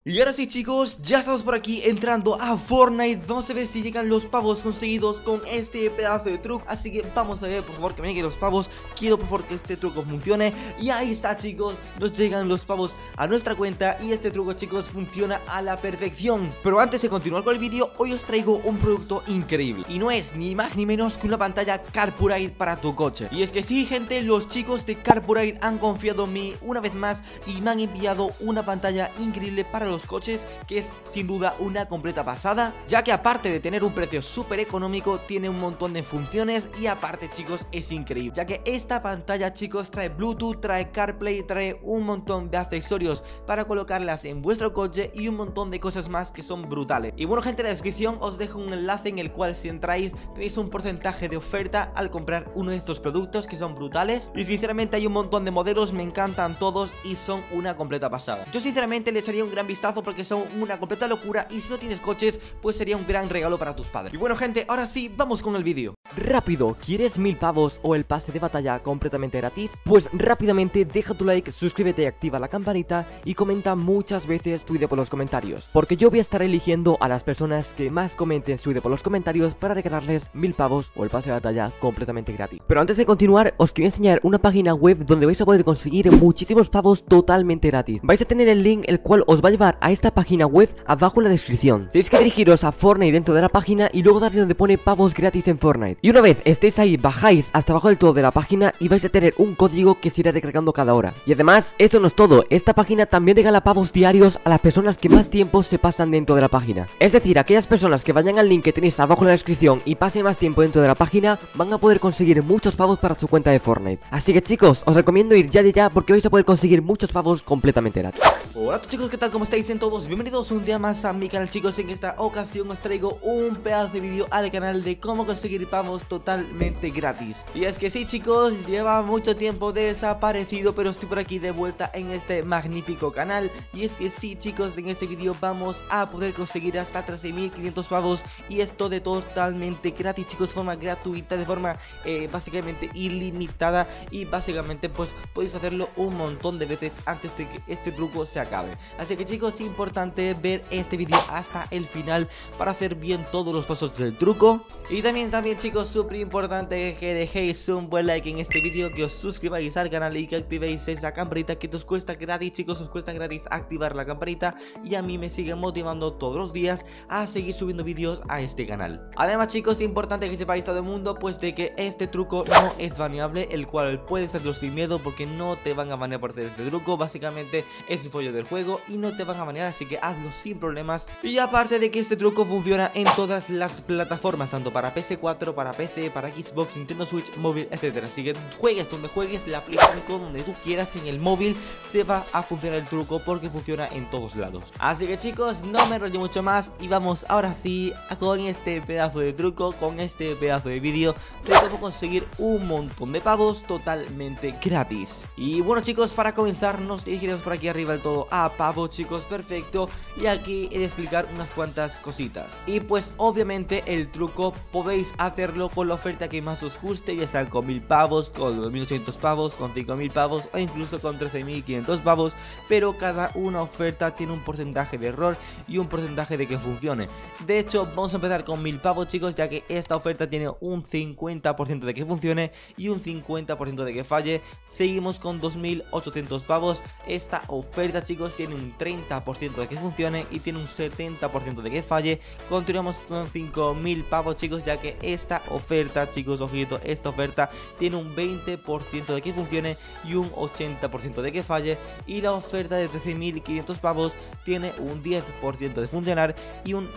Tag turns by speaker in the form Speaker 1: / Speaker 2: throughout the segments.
Speaker 1: Y ahora sí, chicos, ya estamos por aquí entrando a Fortnite. Vamos a ver si llegan los pavos conseguidos con este pedazo de truco. Así que vamos a ver, por favor, que me lleguen los pavos. Quiero, por favor, que este truco funcione. Y ahí está, chicos, nos llegan los pavos a nuestra cuenta. Y este truco, chicos, funciona a la perfección. Pero antes de continuar con el vídeo, hoy os traigo un producto increíble. Y no es ni más ni menos que una pantalla Carburate para tu coche. Y es que sí, gente, los chicos de Carburate han confiado en mí una vez más y me han enviado una pantalla increíble para los coches, que es sin duda una completa pasada, ya que aparte de tener un precio súper económico, tiene un montón de funciones y aparte, chicos, es increíble, ya que esta pantalla, chicos, trae Bluetooth, trae CarPlay, trae un montón de accesorios para colocarlas en vuestro coche y un montón de cosas más que son brutales. Y bueno, gente, en la descripción os dejo un enlace en el cual, si entráis, tenéis un porcentaje de oferta al comprar uno de estos productos que son brutales. Y sinceramente hay un montón de modelos, me encantan todos y son una completa pasada. Yo sinceramente le echaría un gran vistazo porque son una completa locura y si no tienes coches, pues sería un gran regalo para tus padres. Y bueno, gente, ahora sí, vamos con el vídeo.
Speaker 2: Rápido, ¿quieres 1000 pavos o el pase de batalla completamente gratis? Pues rápidamente deja tu like, suscríbete y activa la campanita y comenta muchas veces tu idea por los comentarios, porque yo voy a estar eligiendo a las personas que más comenten su idea por los comentarios para regalarles 1000 pavos o el pase de batalla completamente gratis. Pero antes de continuar, os quiero enseñar una página web donde vais a poder conseguir muchísimos pavos totalmente gratis. Vais a tener el link el cual os va a llevar a esta página web abajo en la descripción. Tenéis que dirigiros a Fortnite dentro de la página y luego darle donde pone pavos gratis en Fortnite. Y una vez estéis ahí, bajáis hasta abajo del todo de la página y vais a tener un código que se irá recargando cada hora. Y además, eso no es todo, esta página también regala pavos diarios a las personas que más tiempo se pasan dentro de la página. Es decir, aquellas personas que vayan al link que tenéis abajo en la descripción y pasen más tiempo dentro de la página, van a poder conseguir muchos pavos para su cuenta de Fortnite. Así que, chicos, os recomiendo ir ya porque vais a poder conseguir muchos pavos completamente gratis.
Speaker 1: Hola chicos, ¿qué tal? ¿Cómo estáis en todos? Bienvenidos un día más a mi canal, chicos. En esta ocasión os traigo un pedazo de vídeo al canal de cómo conseguir pavos totalmente gratis. Y es que sí, chicos, lleva mucho tiempo desaparecido, pero estoy por aquí de vuelta en este magnífico canal. Y es que sí, chicos, en este vídeo vamos a poder conseguir hasta 13.500 pavos. Y esto de totalmente gratis, chicos, de forma gratuita, de forma básicamente ilimitada. Y básicamente pues podéis hacerlo un montón de veces antes de que este truco se acabe. Así que, chicos, es importante ver este vídeo hasta el final para hacer bien todos los pasos del truco. Y también, chicos, súper importante que dejéis un buen like en este vídeo, que os suscribáis al canal y que activéis esa campanita que os cuesta gratis, chicos, os cuesta gratis activar la campanita y a mí me sigue motivando todos los días a seguir subiendo vídeos a este canal. Además, chicos, es importante que sepáis todo el mundo pues de que este truco no es baneable, el cual puedes hacerlo sin miedo porque no te van a banear por hacer este truco. Básicamente es un follo del juego y no te van a banear, así que hazlo sin problemas. Y aparte de que este truco funciona en todas las plataformas, tanto para PS4, para PC, para Xbox, Nintendo Switch, móvil, etcétera. Así que juegues donde juegues, la Play 5, donde tú quieras, en el móvil te va a funcionar el truco porque funciona en todos lados. Así que, chicos, no me enrollo mucho más y vamos ahora sí con este pedazo de truco, con este pedazo de vídeo de cómo conseguir un montón de pavos totalmente gratis. Y bueno, chicos, para comenzar nos dirigiremos por aquí arriba del todo a pavo, chicos, perfecto. Y aquí he de explicar unas cuantas cositas. Y pues obviamente el truco podéis hacerlo con la oferta que más os guste, ya sea con 1000 pavos, con 2800 pavos, con 5000 pavos o incluso con 13.500 pavos. Pero cada una oferta tiene un porcentaje de error y un porcentaje de que funcione. De hecho, vamos a empezar con 1000 pavos, chicos, ya que esta oferta tiene un 50% de que funcione y un 50% de que falle. Seguimos con 2800 pavos. Esta oferta, chicos, tiene un 30% de que funcione y tiene un 70% de que falle. Continuamos con 5000 pavos, chicos, ya que esta oferta, chicos, ojito, esta oferta tiene un 20% de que funcione y un 80% de que falle. Y la oferta de 13.500 pavos tiene un 10% de funcionar y un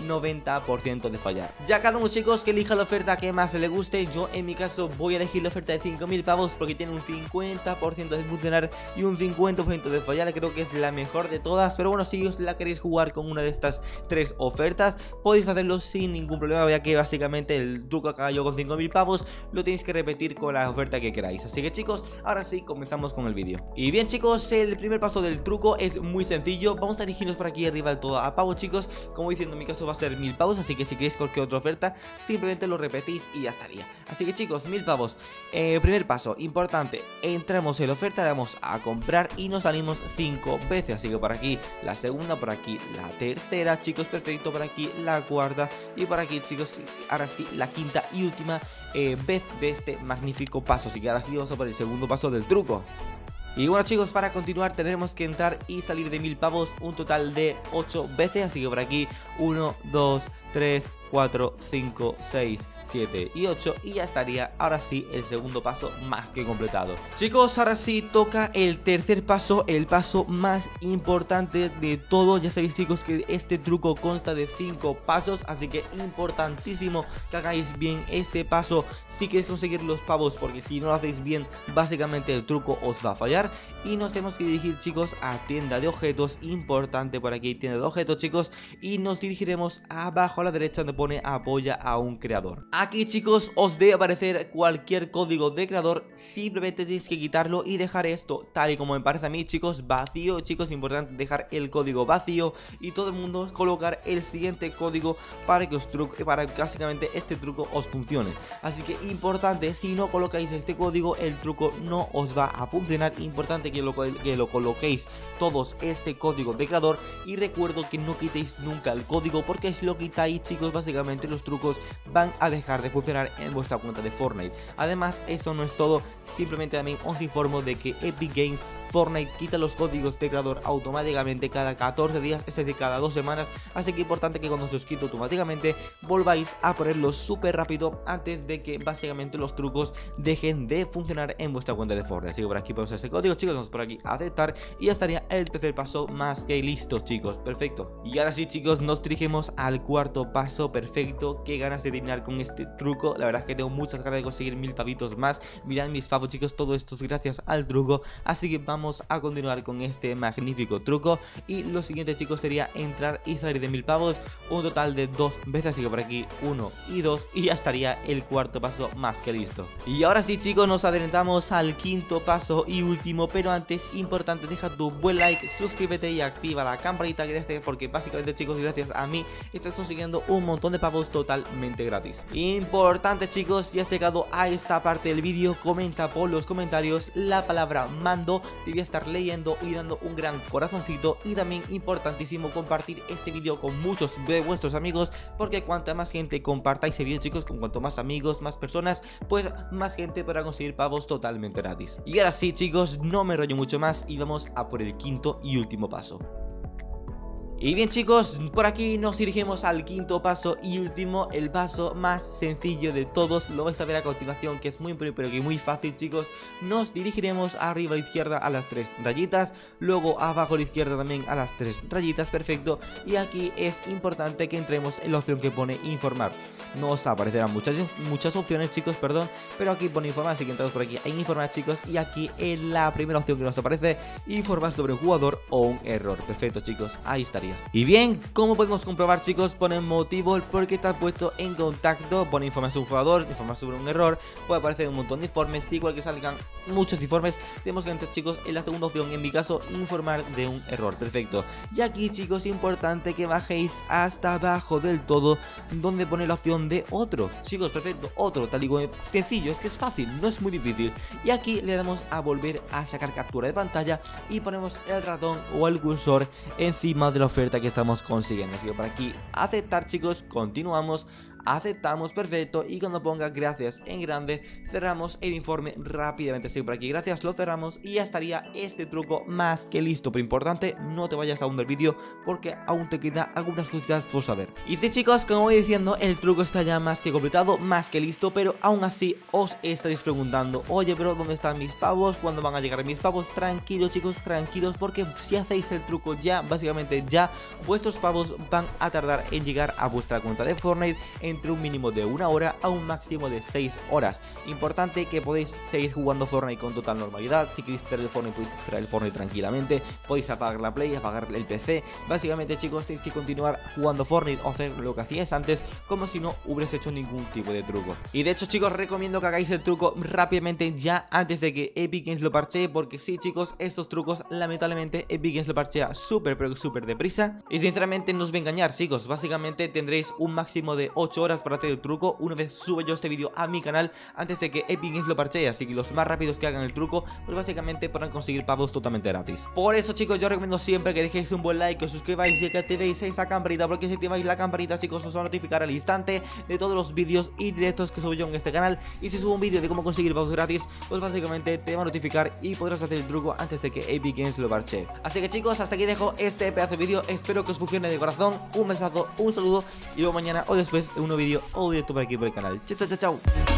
Speaker 1: 90% de fallar. Ya cada uno, chicos, que elija la oferta que más le guste. Yo en mi caso voy a elegir la oferta de 5000 pavos porque tiene un 50% de funcionar y un 50% de fallar. Creo que es la mejor de todas, pero bueno, si os la queréis jugar con una de estas tres ofertas, podéis hacerlo sin ningún problema, ya que básicamente el truco acaba haga yo con 5000 pavos, lo tenéis que repetir con la oferta que queráis. Así que chicos, ahora sí, comenzamos con el vídeo. Y bien chicos, el primer paso del truco es muy sencillo. Vamos a dirigirnos por aquí arriba del todo a pavos, chicos. Como diciendo, en mi caso va a ser 1000 pavos, así que si queréis cualquier otra oferta, simplemente lo repetís y ya estaría. Así que chicos, 1000 pavos. Primer paso, importante, entramos en la oferta, le damos a comprar y nos salimos 5 veces. Así que por aquí la segunda, por aquí la tercera, chicos, perfecto, por aquí la cuarta y por aquí, chicos, ahora sí, la quinta y última vez de este magnífico paso. Así que ahora sí vamos a por el segundo paso del truco. Y bueno chicos, para continuar tendremos que entrar y salir de 1000 pavos un total de 8 veces. Así que por aquí 1, 2, 3, 4, 5, 6, 7 y 8 y ya estaría ahora sí el segundo paso más que completado. Chicos, ahora sí toca el tercer paso, el paso más importante de todo. Ya sabéis chicos que este truco consta de 5 pasos, así que importantísimo que hagáis bien este paso si queréis conseguir los pavos, porque si no lo hacéis bien básicamente el truco os va a fallar. Y nos tenemos que dirigir chicos a tienda de objetos, importante por aquí tienda de objetos chicos, y nos dirigiremos abajo a la derecha donde pone apoya a un creador. Aquí chicos os debe aparecer cualquier código de creador, simplemente tenéis que quitarlo y dejar esto tal y como me parece a mí chicos, vacío. Chicos, importante dejar el código vacío y todo el mundo colocar el siguiente código para que básicamente este truco os funcione. Así que importante, si no colocáis este código el truco no os va a funcionar. Importante que lo coloquéis todos este código de creador, y recuerdo que no quitéis nunca el código, porque si lo quitáis chicos básicamente los trucos van a dejar de funcionar en vuestra cuenta de Fortnite. Además, eso no es todo, simplemente también os informo de que Epic Games Fortnite quita los códigos de creador automáticamente cada 14 días, es decir, cada 2 semanas. Así que importante que cuando se os quite automáticamente volváis a ponerlos súper rápido antes de que básicamente los trucos dejen de funcionar en vuestra cuenta de Fortnite. Así que por aquí ponemos ese código chicos, vamos por aquí a aceptar y ya estaría el tercer paso más que listo chicos, perfecto. Y ahora sí chicos, nos dirigimos al cuarto paso, perfecto. Qué ganas de terminar con este truco, la verdad es que tengo muchas ganas de conseguir 1000 pavitos más. Mirad mis pavos chicos, todo esto es gracias al truco, así que vamos a continuar con este magnífico truco. Y lo siguiente chicos sería entrar y salir de 1000 pavos un total de 2 veces, así que por aquí 1 y 2 y ya estaría el cuarto paso más que listo. Y ahora sí chicos, nos adelantamos al quinto paso y último, pero antes importante, deja tu buen like, suscríbete y activa la campanita, porque básicamente chicos, gracias a mí estás consiguiendo un montón de pavos totalmente gratis. Importante chicos, si has llegado a esta parte del vídeo, comenta por los comentarios la palabra mando, te voy a estar leyendo y dando un gran corazoncito. Y también importantísimo compartir este vídeo con muchos de vuestros amigos, porque cuanta más gente compartáis ese vídeo chicos, con cuanto más amigos, más personas, pues más gente podrá conseguir pavos totalmente gratis. Y ahora sí chicos, no me rollo mucho más y vamos a por el quinto y último paso. Y bien chicos, por aquí nos dirigimos al quinto paso y último, el paso más sencillo de todos. Lo vais a ver a continuación, que es muy pero que muy fácil chicos. Nos dirigiremos arriba a la izquierda a las 3 rayitas, luego abajo a la izquierda también a las 3 rayitas, perfecto. Y aquí es importante que entremos en la opción que pone informar. No os aparecerán muchas opciones chicos, perdón, pero aquí pone informar, así que entramos por aquí en informar chicos. Y aquí en la primera opción que nos aparece, informar sobre un jugador o un error, perfecto chicos, ahí estaría. Y bien, como podemos comprobar chicos, pone motivo porque está puesto en contacto, pone informar sobre un jugador, informar sobre un error, puede aparecer un montón de informes, igual que salgan muchos informes, tenemos que entrar chicos en la segunda opción, en mi caso informar de un error, perfecto. Y aquí chicos, importante que bajéis hasta abajo del todo, donde pone la opción de otro, chicos, perfecto, otro, tal y como sencillo, es que es fácil, no es muy difícil. Y aquí le damos a volver a sacar captura de pantalla y ponemos el ratón o el cursor encima de la oferta que estamos consiguiendo. Así que por aquí aceptar chicos, continuamos, aceptamos, perfecto, y cuando ponga gracias en grande cerramos el informe rápidamente. Así que por aquí gracias, lo cerramos y ya estaría este truco más que listo. Pero importante, no te vayas a hundir el vídeo porque aún te queda algunas cositas por saber. Y sí chicos, como voy diciendo, el truco está ya más que completado, más que listo, pero aún así os estaréis preguntando, oye bro, ¿dónde están mis pavos? ¿Cuándo van a llegar mis pavos? Tranquilos chicos, tranquilos, porque si hacéis el truco ya, básicamente ya, vuestros pavos van a tardar en llegar a vuestra cuenta de Fortnite en entre un mínimo de 1 hora a un máximo de 6 horas. Importante que podéis seguir jugando Fortnite con total normalidad. Si queréis traer el Fortnite, podéis traer el Fortnite tranquilamente. Podéis apagar la Play, apagar el PC. Básicamente, chicos, tenéis que continuar jugando Fortnite o hacer lo que hacíais antes, como si no hubierais hecho ningún tipo de truco. Y de hecho, chicos, recomiendo que hagáis el truco rápidamente ya antes de que Epic Games lo parchee, porque sí, chicos, estos trucos lamentablemente Epic Games lo parchea súper pero súper deprisa. Y sinceramente no os voy a engañar, chicos, básicamente tendréis un máximo de 8 horas para hacer el truco una vez suba yo este vídeo a mi canal, antes de que Epic Games lo parchee. Así que los más rápidos que hagan el truco, pues básicamente podrán conseguir pavos totalmente gratis. Por eso, chicos, yo recomiendo siempre que dejéis un buen like, que os suscribáis y que activéis esa campanita, porque si activáis la campanita, chicos, os va a notificar al instante de todos los vídeos y directos que subo yo en este canal. Y si subo un vídeo de cómo conseguir pavos gratis, pues básicamente te va a notificar y podrás hacer el truco antes de que Epic Games lo parchee. Así que, chicos, hasta aquí dejo este pedazo de vídeo. Espero que os funcione de corazón. Un besazo, un saludo y luego mañana o después en un nuevo vídeo o directo por aquí por el canal. Chao, chao, chao.